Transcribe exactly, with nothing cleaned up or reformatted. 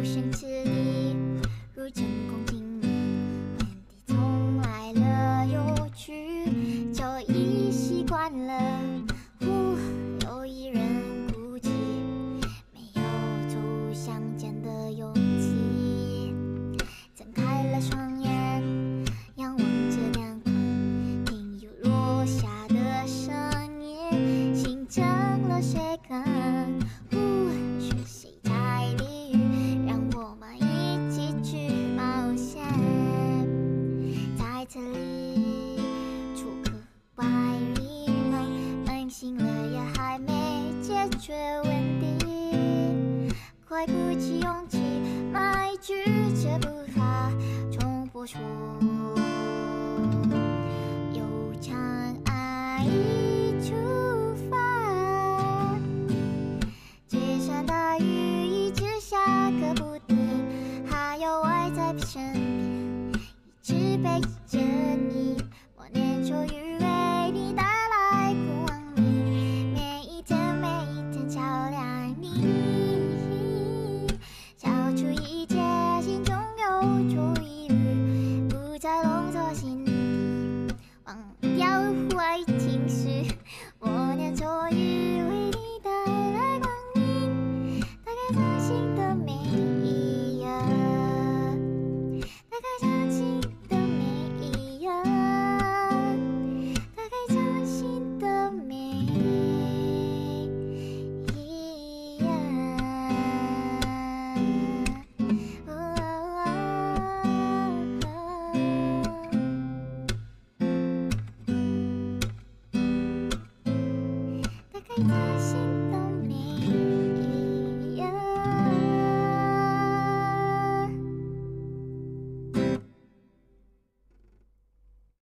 生之地，如真空静谧，原地从来了又去，就已习惯了。呼，有一人孤寂，没有走向前的勇气，睁开了双眼，仰望着天空，听有落下的声音，形成了谁更？呼，是谁在地狱，让我们一起去冒险？在这里，初刻百里梦，梦醒了也还没解决问题，快鼓起勇气，迈出这步伐，冲破说。